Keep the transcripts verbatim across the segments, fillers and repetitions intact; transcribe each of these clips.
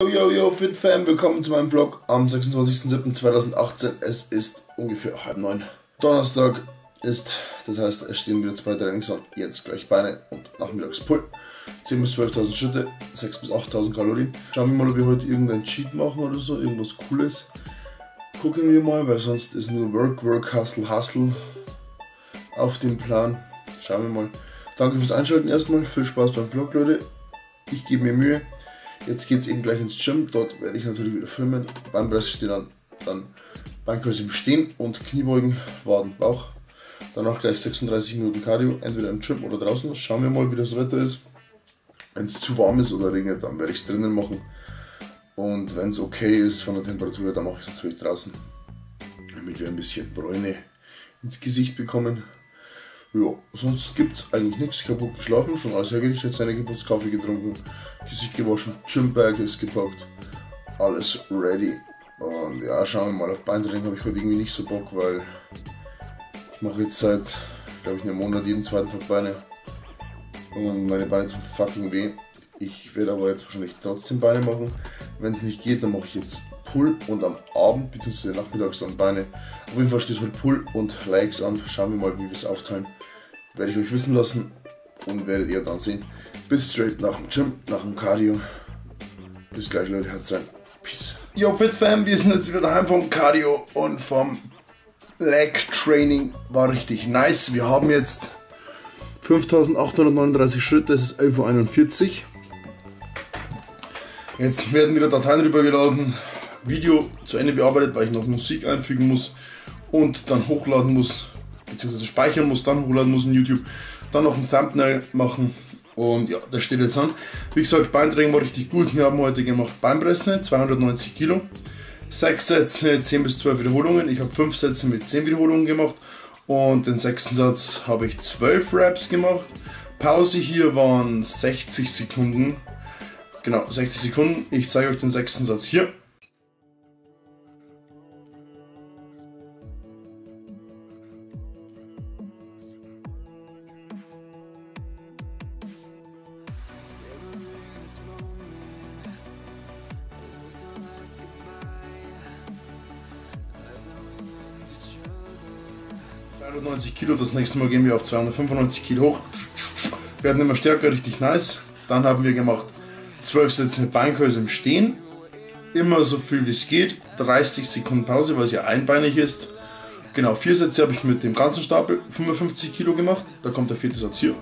Yo, yo, yo, FitFam, willkommen zu meinem Vlog am sechsundzwanzigsten siebten zweitausendachtzehn. Es ist ungefähr halb neun. Donnerstag ist, das heißt, es stehen wieder zwei Trainings an. Jetzt gleich Beine und nachmittags Pull. zehn bis zwölftausend Schritte, sechs bis achttausend Kalorien. Schauen wir mal, ob wir heute irgendeinen Cheat machen oder so, irgendwas Cooles. Gucken wir mal, weil sonst ist nur Work, Work, Hustle, Hustle auf dem Plan. Schauen wir mal. Danke fürs Einschalten erstmal, viel Spaß beim Vlog, Leute. Ich gebe mir Mühe. Jetzt geht es eben gleich ins Gym, dort werde ich natürlich wieder filmen. Beinpress steht dann, dann Beinpress im Stehen und Kniebeugen, Waden, Bauch. Danach gleich sechsunddreißig Minuten Cardio, entweder im Gym oder draußen. Schauen wir mal, wie das Wetter ist. Wenn es zu warm ist oder regnet, dann werde ich es drinnen machen. Und wenn es okay ist von der Temperatur, dann mache ich es natürlich draußen, damit wir ein bisschen Bräune ins Gesicht bekommen. Ja, sonst gibt es eigentlich nichts. Ich habe gut geschlafen, schon alles hergerichtet, Zähne geputzt, Kaffee getrunken, Gesicht gewaschen, Gymbag ist gepackt, alles ready. Und ja, schauen wir mal, auf Beintraining habe ich heute irgendwie nicht so Bock, weil ich mache jetzt seit, glaube ich, einem Monat jeden zweiten Tag Beine. Und meine Beine tun fucking weh. Ich werde aber jetzt wahrscheinlich trotzdem Beine machen. Wenn es nicht geht, dann mache ich jetzt Pull und am Abend bzw. nachmittags dann Beine. Auf jeden Fall steht heute Pull und Legs an. Schauen wir mal, wie wir es aufteilen. Werde ich euch wissen lassen und werdet ihr dann sehen. Bis straight nach dem Gym, nach dem Cardio. Bis gleich, Leute, Herz rein. Peace. Yo, FitFam, wir sind jetzt wieder daheim vom Cardio und vom Leg Training. War richtig nice. Wir haben jetzt fünftausendachthundertneununddreißig Schritte, das ist elf Uhr einundvierzig. Jetzt werden wieder Dateien rübergeladen, Video zu Ende bearbeitet, weil ich noch Musik einfügen muss und dann hochladen muss, beziehungsweise speichern muss, dann hochladen muss in YouTube, dann noch ein Thumbnail machen und ja, das steht jetzt an. Wie gesagt, Beintraining war richtig gut. Wir haben heute gemacht Beinpressen, zweihundertneunzig Kilo, sechs Sätze, zehn bis zwölf Wiederholungen. Ich habe fünf Sätze mit zehn Wiederholungen gemacht und den sechsten Satz habe ich zwölf Reps gemacht. Pause hier waren sechzig Sekunden. Genau, sechzig Sekunden. Ich zeige euch den sechsten Satz hier. zweihundertneunzig Kilo, das nächste Mal gehen wir auf zweihundertfünfundneunzig Kilo hoch. Werden immer stärker, richtig nice. Dann haben wir gemacht zwölf Sätze Beinkurse im Stehen, immer so viel wie es geht, dreißig Sekunden Pause, weil es ja einbeinig ist. Genau, vier Sätze habe ich mit dem ganzen Stapel, fünfundfünfzig Kilo gemacht, da kommt der vierte Satz hier.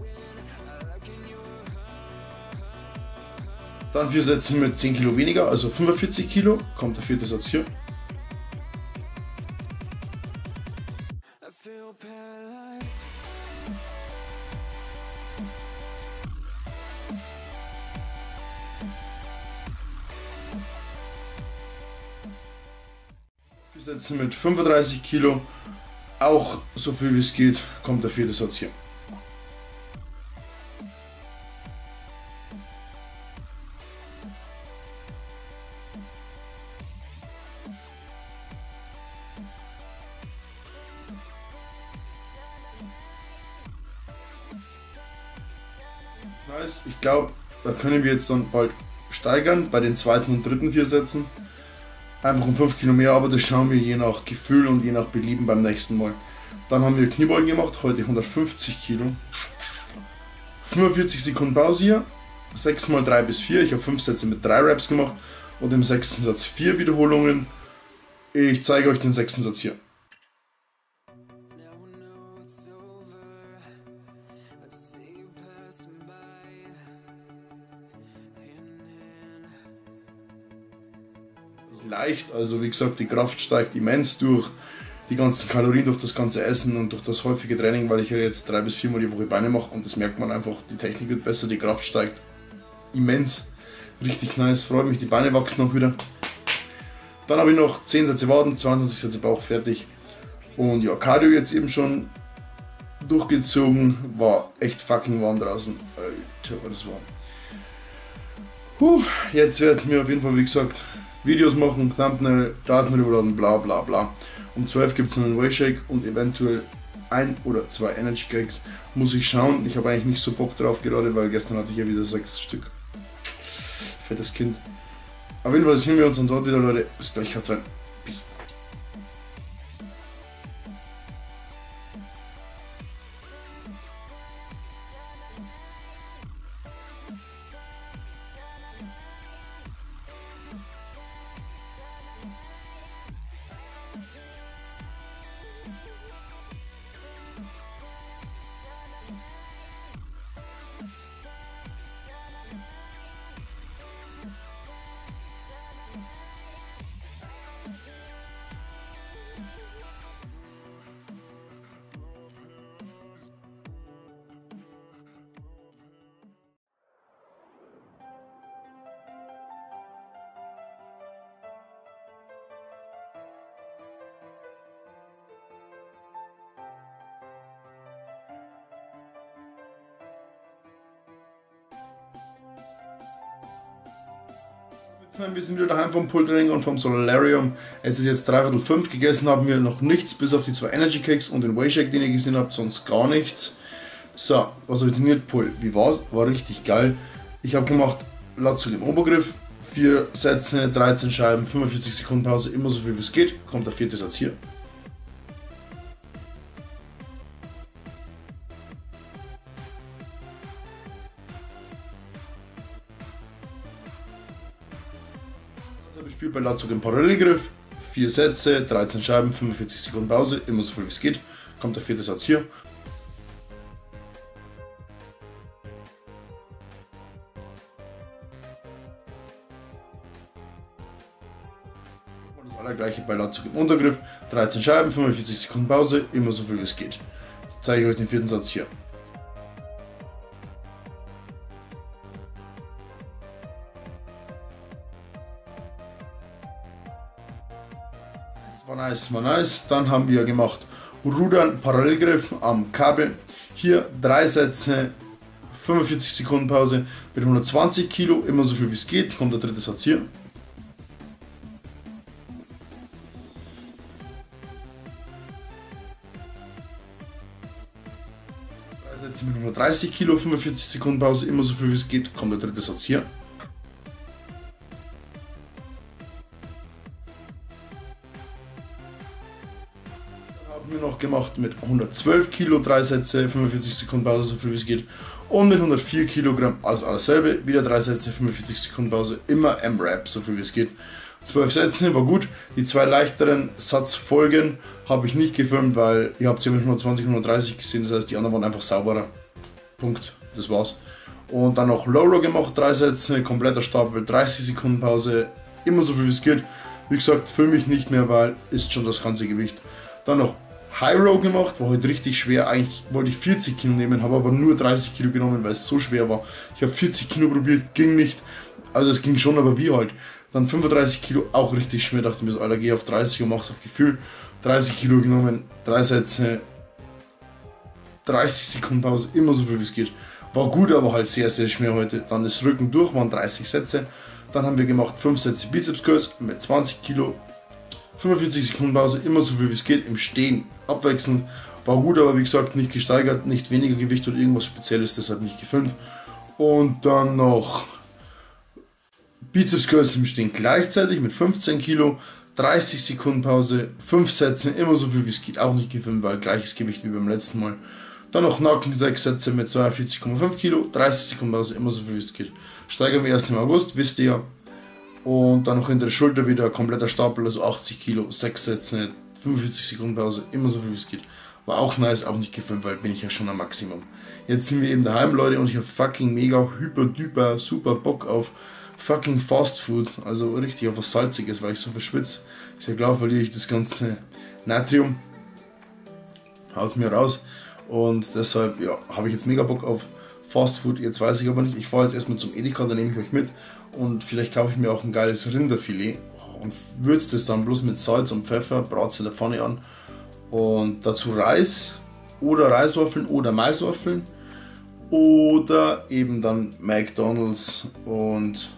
Dann vier Sätze mit zehn Kilo weniger, also fünfundvierzig Kilo, kommt der vierte Satz hier. Wir setzen mit fünfunddreißig Kilo, auch so viel wie es geht, kommt der vierte Satz hier. Nice, ich glaube, da können wir jetzt dann bald steigern bei den zweiten und dritten vier Sätzen. Einfach um fünf Kilo mehr, aber das schauen wir je nach Gefühl und je nach Belieben beim nächsten Mal. Dann haben wir Kniebeugen gemacht, heute hundertfünfzig Kilo. fünfundvierzig Sekunden Pause hier, sechs mal drei bis vier, ich habe fünf Sätze mit drei Reps gemacht und im sechsten Satz vier Wiederholungen. Ich zeige euch den sechsten Satz hier. Leicht, also wie gesagt, die Kraft steigt immens durch die ganzen Kalorien, durch das ganze Essen und durch das häufige Training, weil ich ja jetzt drei bis viermal die Woche Beine mache und das merkt man einfach, die Technik wird besser, die Kraft steigt immens, richtig nice, freut mich, die Beine wachsen noch wieder. Dann habe ich noch zehn Sätze Waden, zweiundzwanzig Sätze Bauch, fertig und ja, Cardio jetzt eben schon durchgezogen, war echt fucking warm draußen, Alter, war das warm. Puh, jetzt werden wir auf jeden Fall, wie gesagt, Videos machen, Thumbnail, Daten rüberladen, bla bla bla. Um zwölf gibt es einen Whey-Shake und eventuell ein oder zwei Energy Cakes. Muss ich schauen. Ich habe eigentlich nicht so Bock drauf gerade, weil gestern hatte ich ja wieder sechs Stück. Fettes Kind. Auf jeden Fall sehen wir uns und dort wieder, Leute. Bis gleich, haut rein. Peace. Wir sind wieder daheim vom Pultraining und vom Solarium. Es ist jetzt dreiviertel fünf, gegessen haben wir noch nichts, bis auf die zwei Energy Cakes und den Whey Shake, den ihr gesehen habt, sonst gar nichts. So, was habe ich trainiert? Pull. Wie war's? War richtig geil. Ich habe gemacht Latzug im Obergriff, vier Sätze, dreizehn Scheiben, fünfundvierzig Sekunden Pause, immer so viel wie es geht. Kommt der vierte Satz hier. Spielt bei Latzug im Parallelgriff, vier Sätze, dreizehn Scheiben, fünfundvierzig Sekunden Pause, immer so viel wie es geht. Kommt der vierte Satz hier. Das allergleiche bei Latzug im Untergriff, dreizehn Scheiben, fünfundvierzig Sekunden Pause, immer so viel wie es geht. Ich zeige euch den vierten Satz hier. War nice, war nice. Dann haben wir gemacht Rudern, Parallelgriff am Kabel. Hier drei Sätze, fünfundvierzig Sekunden Pause mit hundertzwanzig Kilo, immer so viel wie es geht. Kommt der dritte Satz hier. Drei Sätze mit hundertdreißig Kilo, fünfundvierzig Sekunden Pause, immer so viel wie es geht. Kommt der dritte Satz hier. Haben wir noch gemacht mit hundertzwölf Kilo, drei Sätze, fünfundvierzig Sekunden Pause, so viel wie es geht. Und mit hundertvier Kilogramm, alles alles selbe, wieder drei Sätze, fünfundvierzig Sekunden Pause, immer M-Rap, so viel wie es geht. zwölf Sätze, war gut. Die zwei leichteren Satzfolgen habe ich nicht gefilmt, weil ihr habt sie mit hundertzwanzig, hundertdreißig gesehen, das heißt die anderen waren einfach sauberer. Punkt, das war's. Und dann noch Low Row gemacht, drei Sätze, kompletter Stapel, dreißig Sekunden Pause, immer so viel wie es geht. Wie gesagt, filme ich nicht mehr, weil ist schon das ganze Gewicht. Dann noch High Row gemacht, war heute richtig schwer. Eigentlich wollte ich vierzig Kilo nehmen, habe aber nur dreißig Kilo genommen, weil es so schwer war. Ich habe vierzig Kilo probiert, ging nicht. Also es ging schon, aber wie halt. Dann fünfunddreißig Kilo, auch richtig schwer. Dachte mir so, Alter, geh auf dreißig und mach's auf Gefühl. dreißig Kilo genommen, drei Sätze, dreißig Sekunden Pause, immer so viel wie es geht. War gut, aber halt sehr, sehr schwer heute. Dann ist Rücken durch, waren dreißig Sätze. Dann haben wir gemacht fünf Sätze Bizeps Curls mit zwanzig Kilo. fünfundvierzig Sekunden Pause, immer so viel wie es geht, im Stehen abwechselnd. War gut, aber wie gesagt nicht gesteigert, nicht weniger Gewicht oder irgendwas Spezielles, deshalb nicht gefilmt. Und dann noch Bizeps Curls im Stehen gleichzeitig mit fünfzehn Kilo, dreißig Sekunden Pause, fünf Sätze, immer so viel wie es geht, auch nicht gefilmt, weil gleiches Gewicht wie beim letzten Mal. Dann noch Nacken, sechs Sätze mit zweiundvierzig Komma fünf Kilo, dreißig Sekunden Pause, immer so viel wie es geht. Steigern wir erst im August, wisst ihr ja. Und dann noch hinter der Schulter wieder kompletter Stapel, also achtzig Kilo, sechs Sätze, fünfundvierzig Sekunden Pause, immer so viel wie es geht. War auch nice, auch nicht gefilmt, weil bin ich ja schon am Maximum. Jetzt sind wir eben daheim, Leute, und ich habe fucking mega, hyper, duper, super Bock auf fucking Fast Food. Also richtig auf was Salziges, weil ich so verschwitze. Ist ja klar, verliere ich das ganze Natrium. Haut mir raus. Und deshalb, ja, habe ich jetzt mega Bock auf Fast Food. Jetzt weiß ich aber nicht, ich fahre jetzt erstmal zum Edeka, da nehme ich euch mit. Und vielleicht kaufe ich mir auch ein geiles Rinderfilet und würze das dann bloß mit Salz und Pfeffer, brate es in der Pfanne an. Und dazu Reis oder Reiswaffeln oder Maiswaffeln. Oder eben dann McDonald's und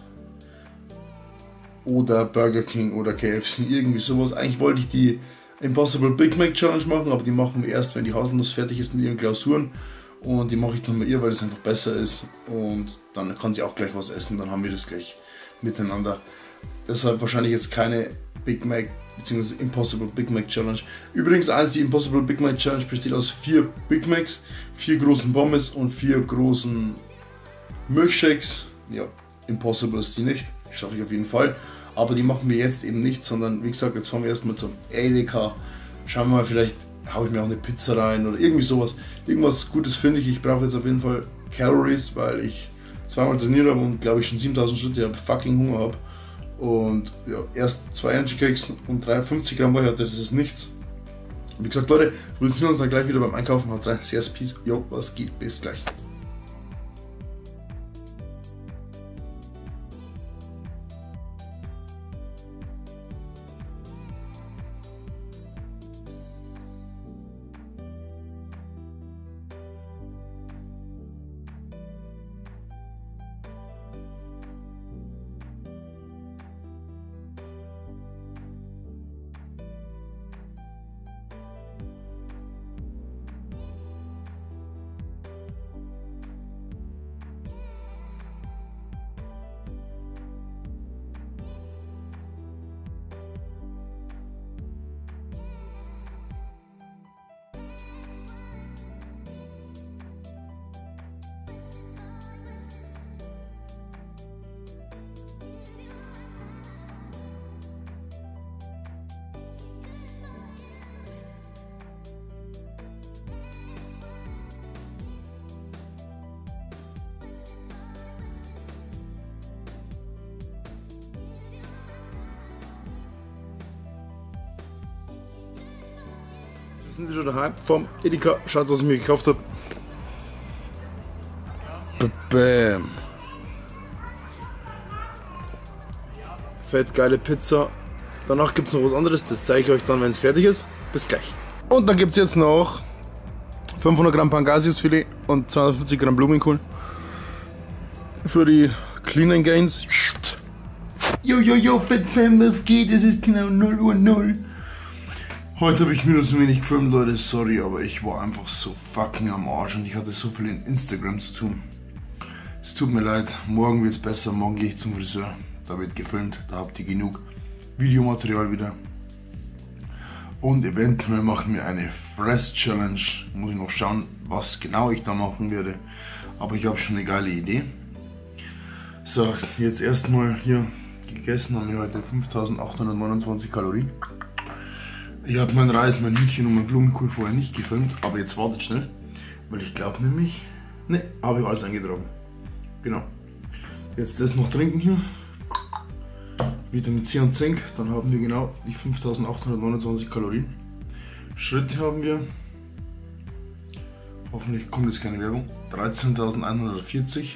oder Burger King oder K F C, irgendwie sowas. Eigentlich wollte ich die Impossible Big Mac Challenge machen, aber die machen wir erst, wenn die Haselnuss fertig ist mit ihren Klausuren. Und die mache ich dann bei ihr, weil das einfach besser ist. Und dann kann sie auch gleich was essen, dann haben wir das gleich miteinander. deshalb wahrscheinlich jetzt keine Big Mac bzw. Impossible Big Mac Challenge. Übrigens eins, die Impossible Big Mac Challenge besteht aus vier Big Macs, vier großen Pommes und vier großen Milkshakes. Ja, Impossible ist die nicht, die schaffe ich auf jeden Fall. Aber die machen wir jetzt eben nicht, sondern wie gesagt, jetzt fahren wir erstmal zum Edeka. Schauen wir mal, vielleicht haue ich mir auch eine Pizza rein oder irgendwie sowas. Irgendwas Gutes finde ich. Ich brauche jetzt auf jeden Fall Calories, weil ich zweimal trainiert habe und glaube ich schon siebentausend Schritte habe, fucking Hunger habe. Und ja, erst zwei Energy Cakes und fünfzig Gramm Whey hatte, das ist nichts. Wie gesagt, Leute, wir sehen uns dann gleich wieder beim Einkaufen. Haut rein, sehr peace. Jo, was geht? Bis gleich. Wir sind wieder daheim vom Edeka. Schaut, was ich mir gekauft habe. Bam. Fett geile Pizza. Danach gibt es noch was anderes. Das zeige ich euch dann, wenn es fertig ist. Bis gleich. Und dann gibt es jetzt noch fünfhundert Gramm Pangasiusfilet und zweihundertfünfzig Gramm Blumenkohl. Für die Clean and Gains. Yo, yo, yo, Fettfam, was geht? Es ist genau null Uhr null. Heute habe ich mir nur so wenig gefilmt, Leute, sorry, aber ich war einfach so fucking am Arsch und ich hatte so viel in Instagram zu tun. Es tut mir leid, morgen wird es besser, morgen gehe ich zum Friseur, da wird gefilmt, da habt ihr genug Videomaterial wieder. Und eventuell machen wir eine Fress-Challenge, muss ich noch schauen, was genau ich da machen werde, aber ich habe schon eine geile Idee. So, jetzt erstmal hier gegessen, haben wir heute fünftausendachthundertneunundzwanzig Kalorien. Ich habe mein Reis, mein Hühnchen und mein Blumenkohl vorher nicht gefilmt, aber jetzt wartet schnell, weil ich glaube nämlich, ne, habe ich alles eingetragen. Genau. Jetzt das noch trinken hier, Vitamin C und Zink, dann haben wir genau die fünftausendachthundertneunundzwanzig Kalorien. Schritte haben wir, hoffentlich kommt jetzt keine Werbung, dreizehntausendeinhundertvierzig.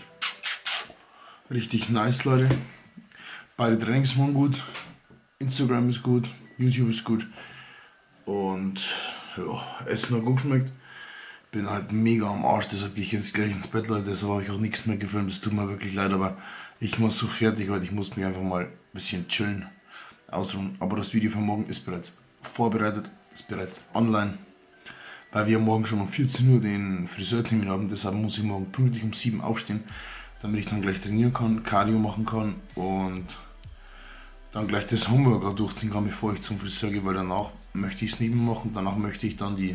Richtig nice, Leute. Beide Trainings waren gut, Instagram ist gut, YouTube ist gut. Und ja, Essen hat gut geschmeckt. Bin halt mega am Arsch, deshalb gehe ich jetzt gleich ins Bett, Leute. Deshalb habe ich auch nichts mehr gefilmt, das tut mir wirklich leid, aber ich muss so fertig heute. Ich muss mich einfach mal ein bisschen chillen, ausruhen. Aber das Video von morgen ist bereits vorbereitet, ist bereits online. Weil wir morgen schon um vierzehn Uhr den Friseurtermin haben, deshalb muss ich morgen pünktlich um sieben aufstehen, damit ich dann gleich trainieren kann, Cardio machen kann und dann gleich das Homeworkout durchziehen kann, bevor ich zum Friseur gehe, weil danach möchte ich es nicht mehr machen. Danach möchte ich dann die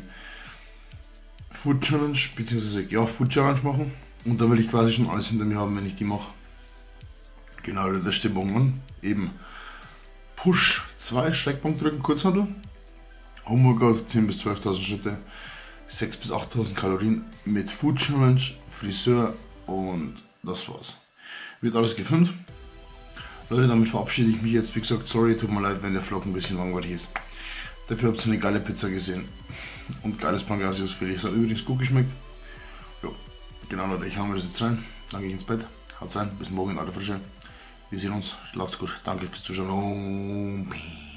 Food Challenge, beziehungsweise ja, Food Challenge machen. Und da will ich quasi schon alles hinter mir haben, wenn ich die mache. Genau, das steht morgen an. Eben Push zwei, Streckbank drücken, Kurzhantel. Homeworkout zehn bis zwölftausend Schritte, sechs bis achttausend Kalorien mit Food Challenge, Friseur und das war's. Wird alles gefilmt. Leute, damit verabschiede ich mich jetzt. Wie gesagt, sorry, tut mir leid, wenn der Vlog ein bisschen langweilig ist. Dafür habt ihr eine geile Pizza gesehen und geiles Pangasiusfilet. Es hat übrigens gut geschmeckt. Ja, genau, Leute, ich hau mir das jetzt rein. Dann gehe ich ins Bett. Haut's rein, bis morgen in aller Frische. Wir sehen uns, schlaft's gut. Danke fürs Zuschauen.